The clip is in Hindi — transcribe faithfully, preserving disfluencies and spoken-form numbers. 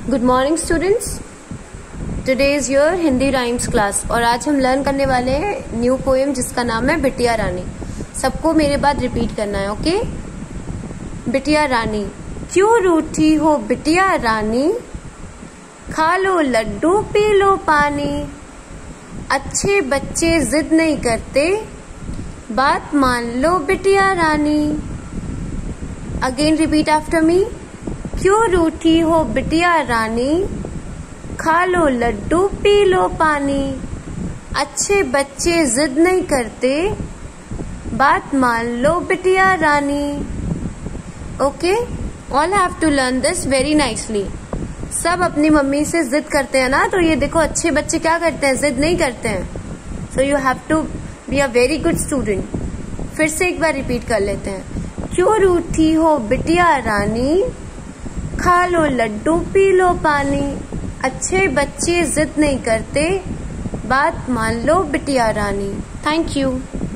Good morning students, today is your Hindi rhymes class और आज हम लर्न करने वाले हैं न्यू पोएम जिसका नाम है बिटिया रानी। सबको मेरे बाद रिपीट करना है, ओके। बिटिया रानी, क्यों रूठी हो बिटिया रानी, खा लो लड्डू पी लो पानी, अच्छे बच्चे जिद नहीं करते, बात मान लो बिटिया रानी। Again repeat after me. क्यों रूठी हो बिटिया रानी, खा लो लड्डू पी लो पानी, अच्छे बच्चे जिद नहीं करते, बात मान लो बिटिया रानी। Okay, all have to learn this very nicely. सब अपनी मम्मी से जिद करते हैं ना, तो ये देखो अच्छे बच्चे क्या करते हैं, जिद नहीं करते हैं। So you have to be a very good student. फिर से एक बार रिपीट कर लेते हैं। क्यों रूठी हो बिटिया रानी, खा लो लड्डू पी लो पानी, अच्छे बच्चे जिद नहीं करते, बात मान लो बिटिया रानी। Thank you.